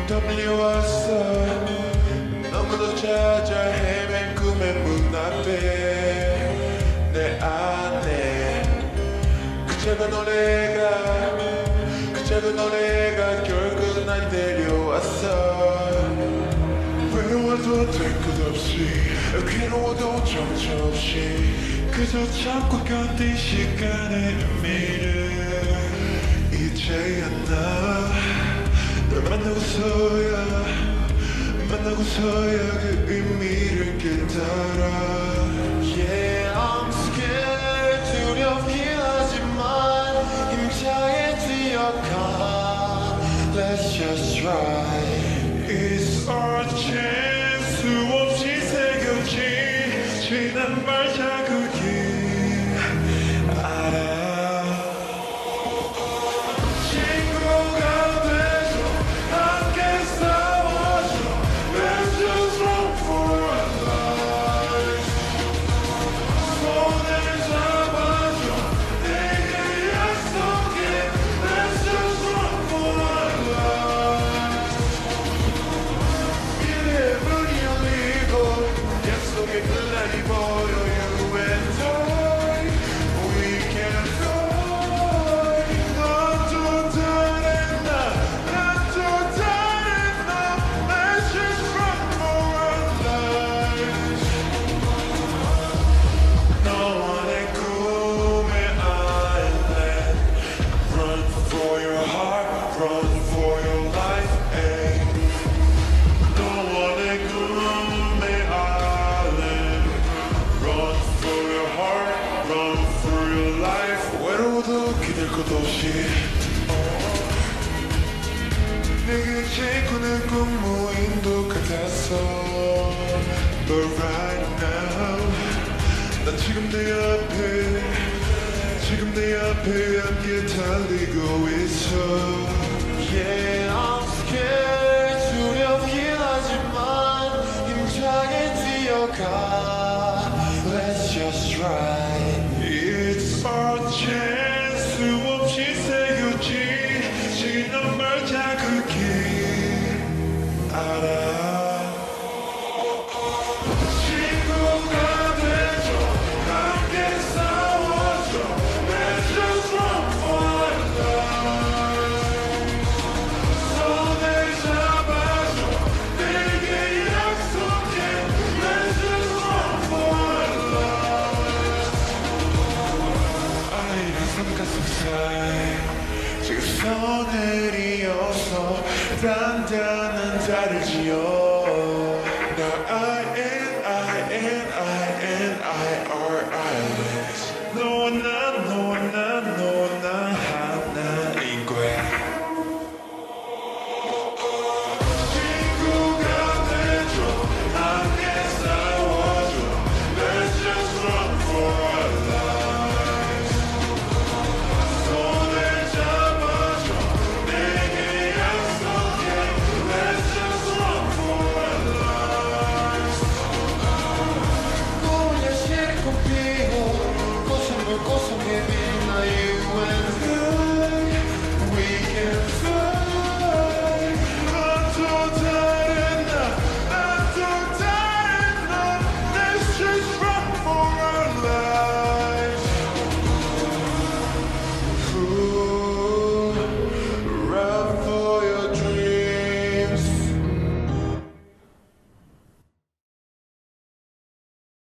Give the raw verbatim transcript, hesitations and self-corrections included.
떠밀려왔어. 너무도 찾아 헤맨 꿈의 문 앞에 내 안에 그 작은 노래가 그 작은 노래가 결국 날 데려왔어. 외로워도 될 것 없이 괴로워도 정처없이 그저 참고 견딘 시간의 의미를 이제야 널 만나고서야 만나고서야 그 의미를 깨달아. Yeah, I'm scared 두렵긴 하지만 힘차게 뛰어가. Let's just try. It's our chance. 수없이 새겨진 지난 발자국이 알아. 기댈 것 없이 내게 지구는 꿈무인도 같았어. But right now 난 지금 내 앞에 지금 내 앞에 함께 달리고 있어. Yeah, I'm scared 두렵긴 하지만 힘차게 뛰어가. Let's just try. It's our chance. 수없이 새겨진 지난 발자국이 알아. 친구가 되줘 함께 싸워줘. Let's just run for life. 손을 잡아줘 내게 약속해. Let's just run for life. 아이란 삶 가슴사이 지금 손을 이어서 단단한 달을 지어.